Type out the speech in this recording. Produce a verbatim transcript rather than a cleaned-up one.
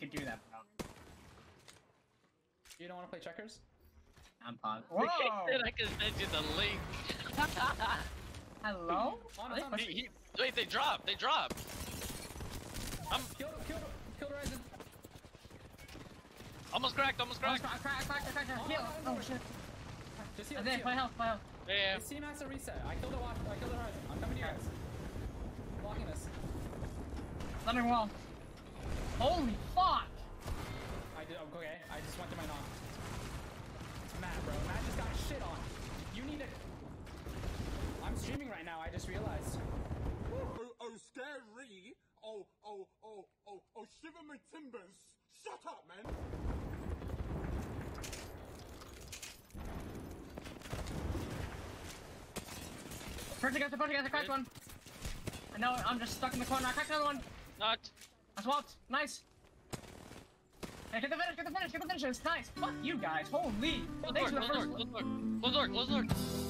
can't do that, bro. You don't want to play checkers? I'm paused. Whoa! I can send you the link. Hello? On, He, on, he, wait, they dropped. They dropped. I'm kill, kill, kill the Ryzen. almost cracked. Almost cracked. Crack, crack, crack, crack, crack. Oh, Heal. no, no, Oh, no. shit. Just heal, I'm just dead. heal. Play health, play health. Yeah. The C master reset. I killed the watch. I killed the Ryzen. I'm coming to you guys. Blocking this. Thunder wall. Holy fuck! I did. Okay. I just went to my knock. It's Matt, bro. Matt just got shit on. You need to. I'm streaming right now. I just realized. Oh, oh, scary. Oh, oh, oh, oh, oh, shiver my timbers. Shut up, man. First against the first against the cracked one. I know, I'm just stuck in the corner. I cracked another one. Not. I swapped. Nice. Hey, get the finish, get the finish, get the finish. It's nice. Fuck you guys. Holy. Close Thanks door. for the Close first door. Close door. Close door. Close door.